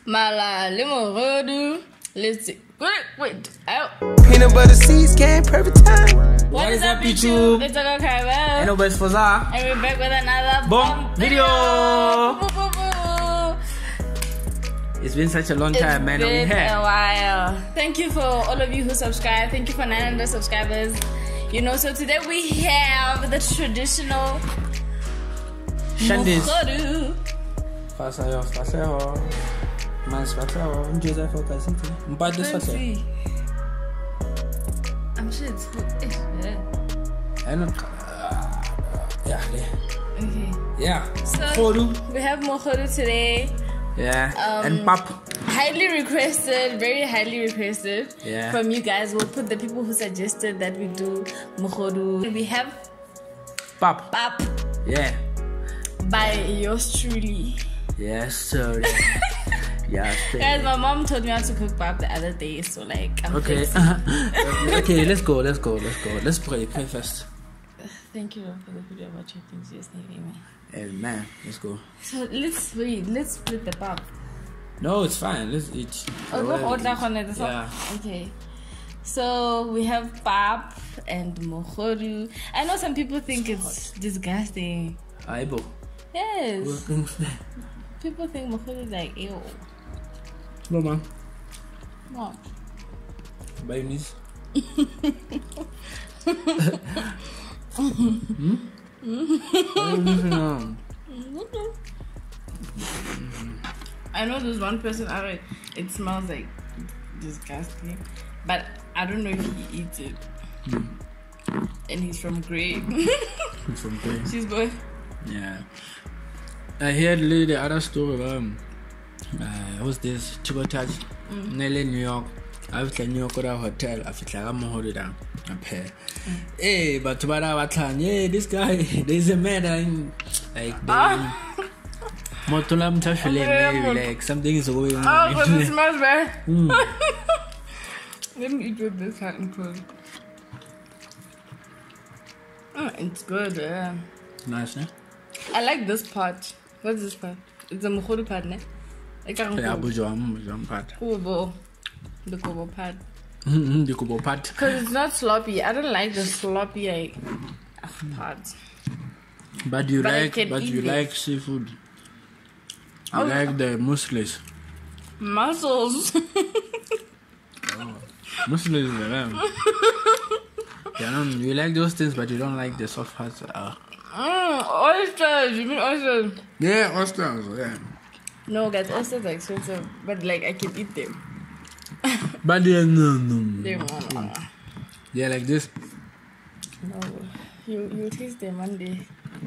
Mala lemon. Let's see. Wait. Peanut butter seeds came perfect time. What is up, YouTube? It's Ogo Caribel. And nobody's Fazar. And we're back with another bomb video. Boo, boo, boo. It's been such a long time, man. It's been a while. Thank you for all of you who subscribe. Thank you for 900 subscribers. You know, so today we have the traditional Shandis. Mokgodu. Let's see. I'm sure it's okay. Yeah. So we have Mokgodu today. Yeah. And pap. Highly requested, very highly requested from you guys. We'll put the people who suggested that we do Mokgodu. We have Pap. Yeah. By yours truly. Yes, sir. Yeah. Guys, my mom told me how to cook pap the other day, so like I'm okay. Okay, let's go. Let's pray first. Thank you for the video about your things yesterday, man. Amen. Let's go. So let's split the pap. No, it's fine. Let's eat. Yeah. Okay. So we have pap and Mokgodu. I know some people think it's disgusting. Aibo. Yes. People think Mokgodu is like ew. No, man. What? Babies. I know there's one person out there, it smells like disgusting, but I don't know if he eats it. And he's from Grey. He's from Grey. She's boy. Yeah. I heard the other story who's this? Chibotage. Nelly New York. I was in New York hotel. I feel like I'm holding down. Hey, but this guy, there's a man like Motolam Tashile, like something is going on. Oh, but it smells bad. Let me eat with this hot and cold. Oh, it's good, yeah. Nice, eh? I like this part. What's this part? It's a Mokgodu part, ne? I can't yeah, Bujam part. The Kobo part. The Kobo part. Because it's not sloppy. I don't like the sloppy part. But you like seafood. I like the mussels. Mussels. Mussels is the lamb. You like those things, but you don't like the soft parts. Oysters. You mean oysters? Yeah, oysters. Yeah. No, guys, oysters are expensive, but like I can eat them. But no. Yeah, like this. No, you taste them one day.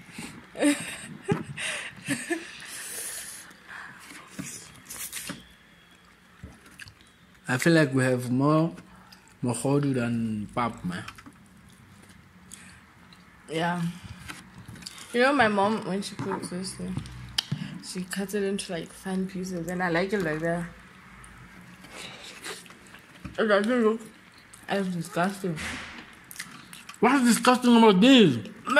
I feel like we have more Mokgodu than pap, man. Yeah. You know, my mom, when she cooks this thing, she cuts it into like fine pieces, and I like it like that. It doesn't look as disgusting. What's disgusting about this?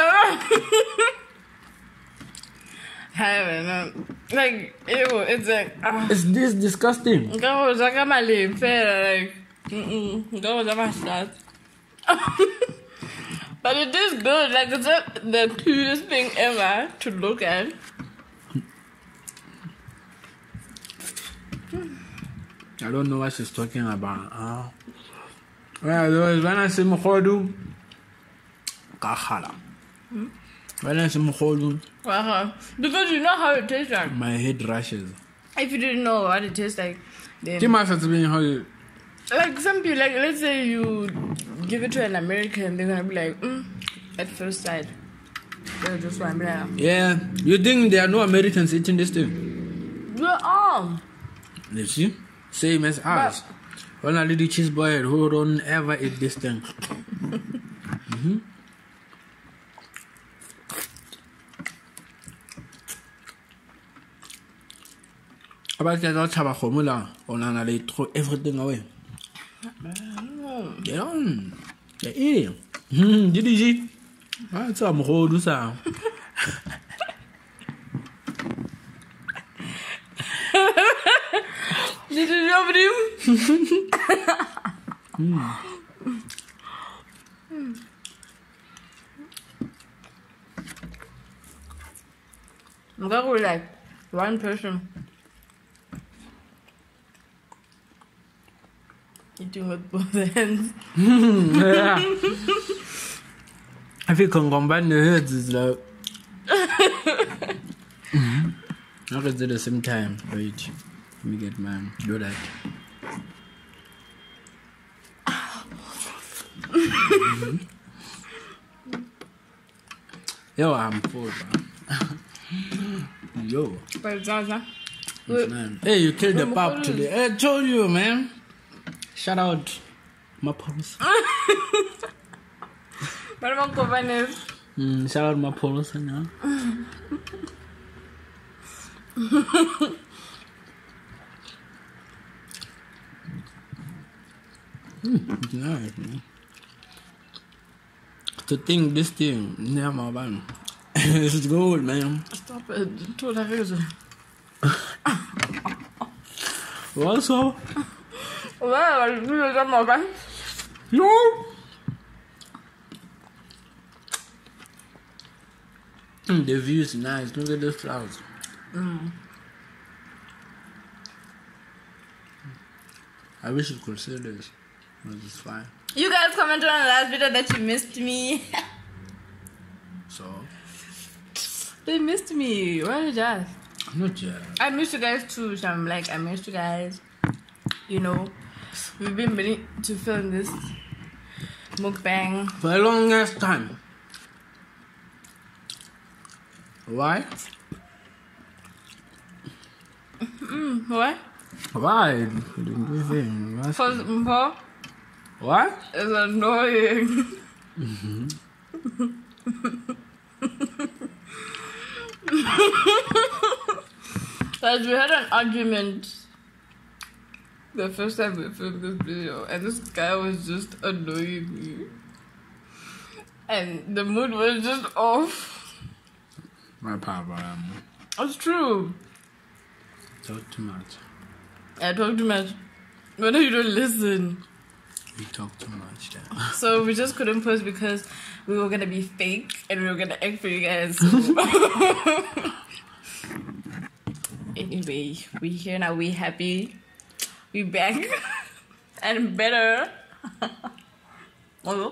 Like, ew, it's like... Is this disgusting? Go on my lip, like... Go on my start. But it is good, like it's the cutest thing ever to look at. I don't know what she's talking about. Well, when I say Mokgodu, Kakhala. When I say Mokgodu, because you know how it tastes like. My head rushes. If you didn't know what it tastes like, then... Like some people, like let's say you give it to an American, they're gonna be like, at first sight. They'll just want to be like, yeah, you think there are no Americans eating this thing? There are. You see? Same as us. One a little cheese boy who don't ever eat this thing. About that, I'll have a formula on and throw everything away. Get on. Get in. Did you see? That's a Mokgodu sound. Did you over him? I'm going with like one person eating with both hands. Yeah. If you can combine the heads, it's like. Not at the same time. Wait. Let me get mine. Do that. Yo, I'm full, man. Yo. But Zaza. Hey, you killed the pup today. I told you, man. Shout out my police. But I'm going Shout out my police now. It's nice, man. To think this thing, near my band. It's good, man. Stop it. Told her reason. What's up? Well, you don't know, right? No. The view is nice. Look at the flowers. I wish you could see this. But it's fine. You guys commented on the last video that you missed me. So? They missed me. Why did I? Not yet. I missed you guys too. So I'm like, I missed you guys. You know, we've been meaning to film this mukbang for a longest time. Why? What? Why? For What? it's annoying. Guys, we had an argument the first time we filmed this video, and this guy was just annoying me, and the mood was just off. My papa. It's true. Talk too much. I talk too much. But no, you don't listen. You talk too much. Then. So we just couldn't post because we were gonna be fake and we were gonna act for you guys. So. Anyway, we here now. We happy. We back and better. Oh.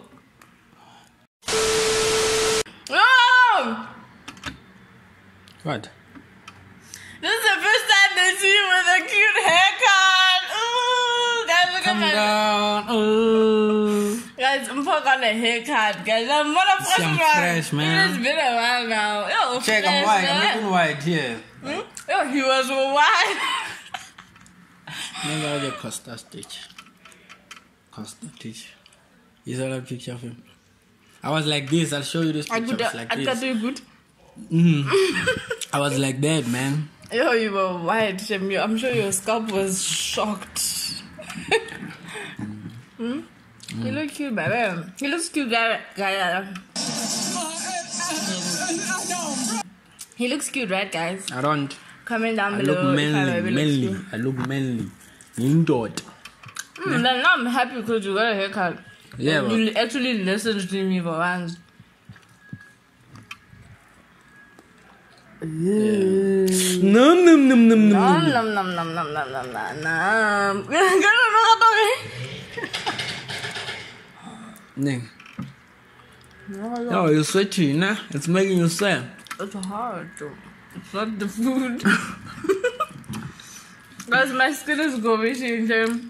Oh! What? This is the first time they see you with a cute haircut. Ooh, guys, look Come at down. Ooh. Guys, I'm got a haircut, guys. I'm fresh, man. It's been a while now. Yo, Check, I'm white. I'm looking white here. Yo, he was white. Never the Costa Stitch. Costa Stitch. Is that a picture of him? I was like this. I'll show you this picture. I was like this. I got you good. I was like that, man. Yo, you were white, Shem. I'm sure your scalp was shocked. He looks cute, baby. He looks cute, guy. He looks cute, right, guys? I don't. Comment down I below. look manly. I look manly. Indored. Then now I'm happy because you got a haircut. Yeah, and you actually listened to me for once. Nom. Ning. Oh, you're sweaty, nah? It's making you sad. It's hard, though. It's not the food. Guys, my skin is going.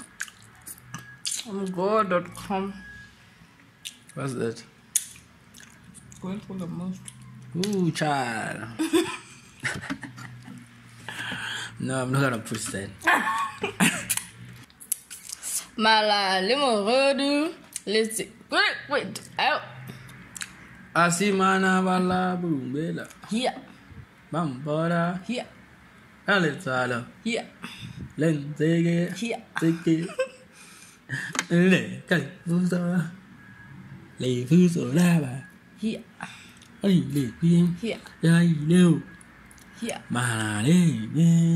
I'm go.com. What's that? Going for the most. Ooh, child. No, I'm not gonna push that. Mala limoredu. Let's see. Wait. Out. Asimana bala bumbela. Here. Bambora. Here. Alitala. Here. Lenzege. Here. Zeke. Le kai fuso. Le fuso lava. Here. Ai le bien. Here. Ai no. Yeah. Mahale.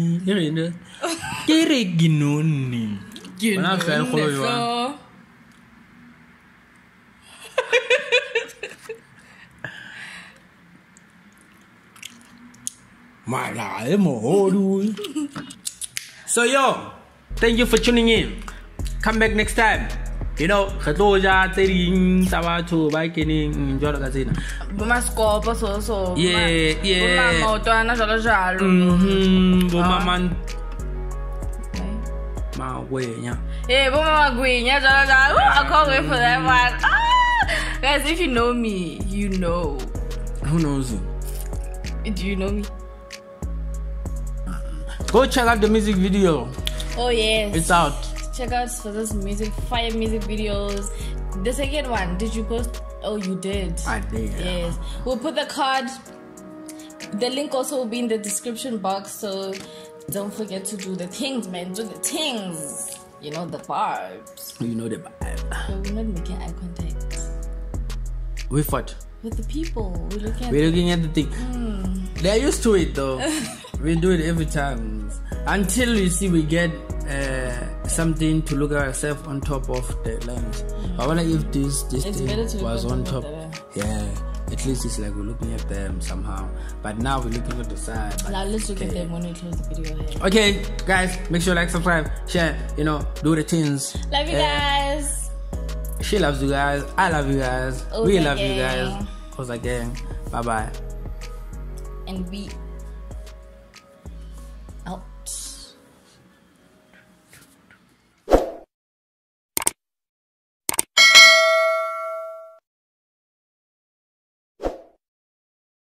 Kere ginoni. So. So yo, thank you for tuning in. Come back next time. You know, Khatoja, Tering, Sabato, Biking, enjoy the casino. Bumascopa, so. Yeah. Bumaman. My way, yeah. Hey, Bumama Green, yeah, I can't wait for that one. Ah! Guys, if you know me, you know. Who knows you? Do you know me? Go check out the music video. Oh, yes. It's out. Check out for this music, 5 music videos. The second one, did you post? Oh, you did. I did. Yes. We'll put the card. The link also will be in the description box. So don't forget to do the things, man. Do the things. You know the vibes. You know the vibe. So we're not making eye contact. With what? With the people. We're looking at the thing. They're used to it though. We do it every time. Until you see we get something to look at ourselves on top of the lens. I wonder if this thing was on top. Yeah, at least it's like we're looking at them somehow. But now we're looking at the side. Now let's look at them when we close the video here. Okay, guys, make sure you like, subscribe, share, do the things. Love you guys. She loves you guys. I love you guys. We love you guys. Oza gang. Bye bye. And we out.